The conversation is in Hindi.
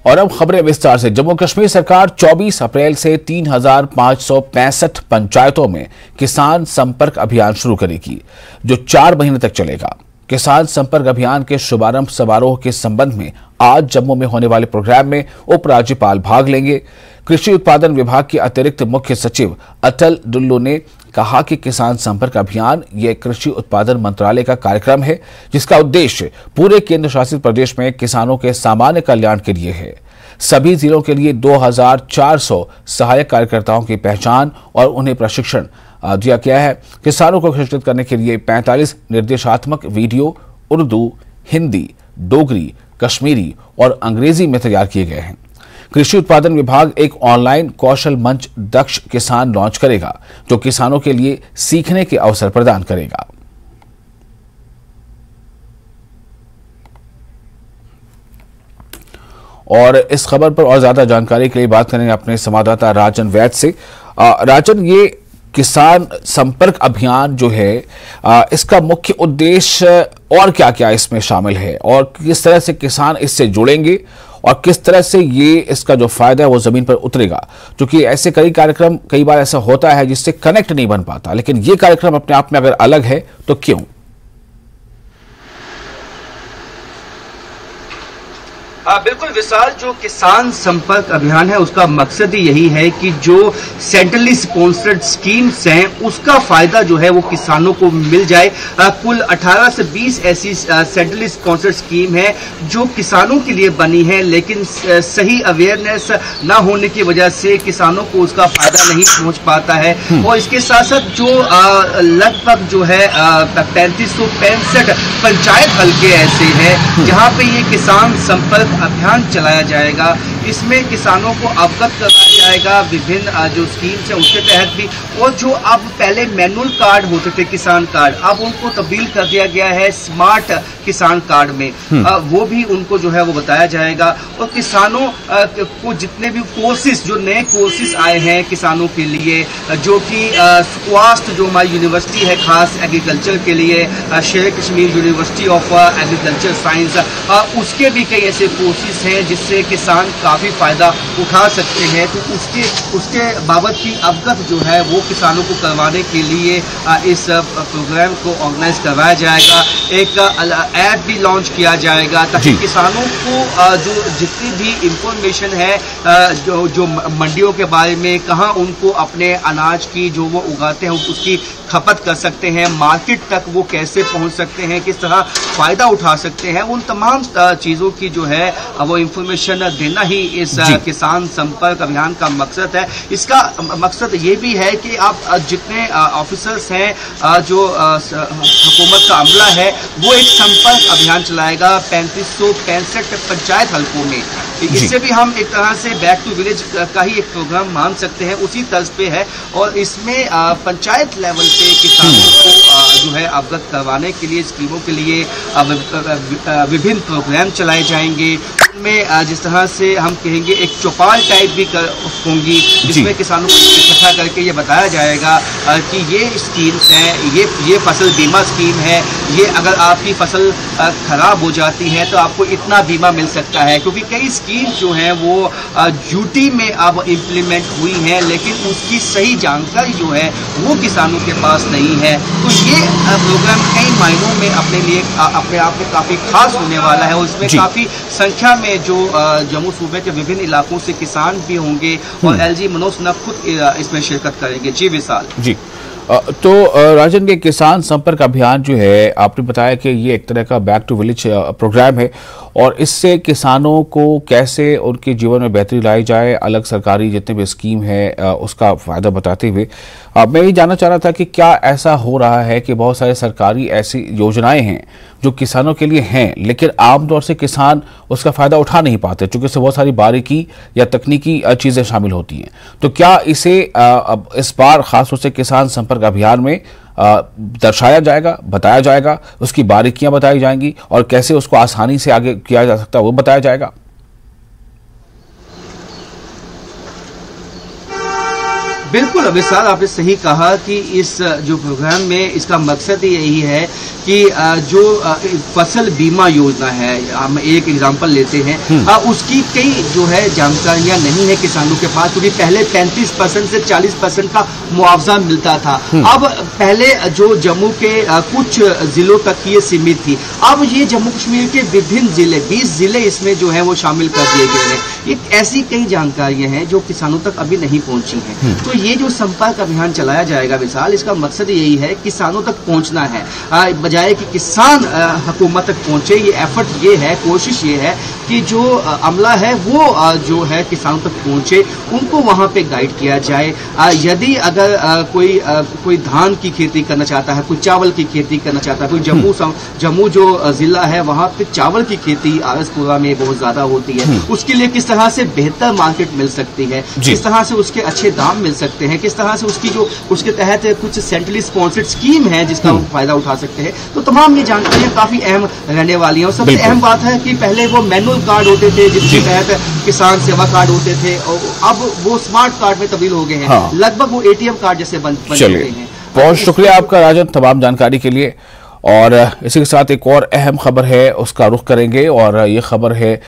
और अब खबरें विस्तार से। जम्मू कश्मीर सरकार 24 अप्रैल से 3,565 पंचायतों में किसान संपर्क अभियान शुरू करेगी, जो 4 महीने तक चलेगा। किसान संपर्क अभियान के शुभारंभ समारोह के संबंध में आज जम्मू में होने वाले प्रोग्राम में उपराज्यपाल भाग लेंगे। कृषि उत्पादन विभाग के अतिरिक्त मुख्य सचिव अटल डुल्लू ने कहा कि किसान संपर्क अभियान यह कृषि उत्पादन मंत्रालय का कार्यक्रम है, जिसका उद्देश्य पूरे केंद्र शासित प्रदेश में किसानों के सामान्य कल्याण के लिए है। सभी जिलों के लिए 2,400 सहायक कार्यकर्ताओं की पहचान और उन्हें प्रशिक्षण दिया गया है। किसानों को प्रशिक्षित करने के लिए 45 निर्देशात्मक वीडियो उर्दू, हिंदी, डोगरी, कश्मीरी और अंग्रेजी में तैयार किए गए हैं। कृषि उत्पादन विभाग एक ऑनलाइन कौशल मंच दक्ष किसान लॉन्च करेगा, जो किसानों के लिए सीखने के अवसर प्रदान करेगा। और इस खबर पर और ज्यादा जानकारी के लिए बात करेंगे अपने संवाददाता राजन वैद से। राजन, ये किसान संपर्क अभियान जो है, इसका मुख्य उद्देश्य और क्या क्या इसमें शामिल है और किस तरह से किसान इससे जुड़ेंगे और किस तरह से ये इसका जो फायदा है वो जमीन पर उतरेगा? क्योंकि ऐसे कई बार ऐसा होता है जिससे कनेक्ट नहीं बन पाता, लेकिन ये कार्यक्रम अपने आप में अगर अलग है तो क्यों? बिल्कुल विशाल, जो किसान संपर्क अभियान है उसका मकसद ही यही है कि जो सेंट्रली स्पॉन्सर्ड स्कीम्स हैं उसका फायदा जो है वो किसानों को मिल जाए। कुल 18 से 20 ऐसी सेंट्रली स्पॉन्सर्ड स्कीम है जो किसानों के लिए बनी है, लेकिन सही अवेयरनेस ना होने की वजह से किसानों को उसका फायदा नहीं पहुंच पाता है। और इसके साथ साथ जो लगभग जो है 3565 पंचायत हल्के ऐसे हैं जहां पे ये किसान संपर्क अभियान चलाया जाएगा। इसमें किसानों को अवगत कराया जाएगा विभिन्न जो स्कीम्स है उसके तहत भी, और जो अब पहले मैनुअल कार्ड होते थे किसान कार्ड, अब उनको तब्दील कर दिया गया है स्मार्ट किसान कार्ड में। वो भी उनको जो है वो बताया जाएगा। और किसानों को जितने भी कोर्सेज, जो नए कोर्सेज आए हैं किसानों के लिए, जो कि स्वास्थ्य जो हमारी यूनिवर्सिटी है खास एग्रीकल्चर के लिए, Sher Kashmir university of agriculture science, उसके भी कई ऐसे कोर्सेज हैं जिससे किसान काफी फायदा उठा सकते हैं। तो उसके बाबत की अवगत जो है वो किसानों को करवाने के लिए इस प्रोग्राम को ऑर्गेनाइज करवाया जाएगा। एक ऐप भी लॉन्च किया जाएगा ताकि किसानों को जो जितनी भी इंफॉर्मेशन है जो मंडियों के बारे में, कहाँ उनको अपने अनाज की जो वो उगाते हैं उसकी खपत कर सकते हैं, मार्केट तक वो कैसे पहुंच सकते हैं, किस तरह फायदा उठा सकते हैं, उन तमाम चीजों की जो है वो इंफॉर्मेशन देना ही इस किसान संपर्क अभियान का मकसद है। इसका मकसद ये भी है कि आप जितने ऑफिसर्स हैं, जो हुकूमत का अमला है, वो एक संपर्क अभियान चलाएगा 3565 पंचायत हल्कों में। इससे भी हम एक तरह से बैक टू विलेज का ही एक प्रोग्राम मान सकते हैं, उसी तर्ज पे है। और इसमें पंचायत लेवल पे किसानों को जो है अवगत करवाने के लिए, स्कीमों के लिए विभिन्न प्रोग्राम चलाए जाएंगे। में जिस तरह से हम कहेंगे एक चौपाल टाइप भी होंगी, जिसमें किसानों को इकट्ठा करके ये बताया जाएगा कि ये स्कीम्स हैं, ये फसल बीमा स्कीम है, ये अगर आपकी फसल खराब हो जाती है तो आपको इतना बीमा मिल सकता है। क्योंकि कई स्कीम जो हैं वो ड्यूटी में अब इम्प्लीमेंट हुई हैं, लेकिन उसकी सही जानकारी जो है वो किसानों के पास नहीं है। तो ये प्रोग्राम कई मायनों में अपने आप में काफ़ी खास होने वाला है। और इसमें काफ़ी संख्या में जो जम्मू सूबे के विभिन्न इलाकों से किसान भी होंगे और एलजी मनोज सिन्हा खुद इसमें शिरकत करेंगे। जी विशाल। जी तो राजन, के किसान संपर्क अभियान जो है, आपने बताया कि ये एक तरह का बैक टू विलेज प्रोग्राम है और इससे किसानों को कैसे उनके जीवन में बेहतरी लाई जाए, अलग सरकारी जितने भी स्कीम है उसका फायदा बताते हुए मैं ये जानना चाह रहा था कि क्या ऐसा हो रहा है कि बहुत सारे सरकारी ऐसी योजनाएं हैं जो किसानों के लिए हैं, लेकिन आमतौर से किसान उसका फायदा उठा नहीं पाते क्योंकि इससे बहुत सारी बारीकी या तकनीकी चीजें शामिल होती हैं। तो क्या इसे इस बार खासतौर से किसान संपर्क अभियान में दर्शाया जाएगा, बताया जाएगा, उसकी बारीकियां बताई जाएंगी और कैसे उसको आसानी से आगे किया जा सकता है वो बताया जाएगा? बिल्कुल विशाल, आपने सही कहा कि इस जो प्रोग्राम में इसका मकसद यही है कि जो फसल बीमा योजना है, हम एक एग्जांपल लेते हैं, उसकी कई जो है जानकारियां नहीं है किसानों के पास, क्योंकि पहले 35% से 40% का मुआवजा मिलता था। अब पहले जो जम्मू के कुछ जिलों तक ये सीमित थी, अब ये जम्मू कश्मीर के विभिन्न जिले, 20 जिले इसमें जो है वो शामिल कर दिए गए हैं। ये ऐसी कई जानकारियां हैं जो किसानों तक अभी नहीं पहुंची हैं। तो ये जो संपर्क अभियान चलाया जाएगा विशाल, इसका मकसद यही है किसानों तक पहुंचना है, बजाय कि किसान हुकूमत तक पहुंचे। ये एफर्ट ये है, कोशिश ये है कि जो अमला है वो जो है किसानों तक पहुंचे, उनको वहां पे गाइड किया जाए। यदि अगर कोई धान की खेती करना चाहता है, कोई चावल की खेती करना चाहता है, कोई जम्मू जो जिला है वहां पे चावल की खेती आरसपुरा में बहुत ज्यादा होती है, उसके लिए किस तरह से बेहतर मार्केट मिल सकती है, किस तरह से उसके अच्छे दाम मिल सकते हैं, किस तरह से उसके तहत कुछ सेंट्रली स्पॉन्सर्ड स्कीम है जिसका वो फायदा उठा सकते हैं। तो तमाम ये जानकारियां काफी अहम रहने वाली हैं। और सबसे अहम बात है कि पहले वो मैनुअल कार्ड होते थे जिसके तहत किसान सेवा कार्ड होते थे, और अब वो स्मार्ट कार्ड में तब्दील हो गए हैं। लगभग वो ATM कार्ड जैसे बन चुके हैं। बहुत शुक्रिया आपका राजन तमाम जानकारी के लिए। और इसी के साथ एक और अहम खबर है, उसका रुख करेंगे, और ये खबर है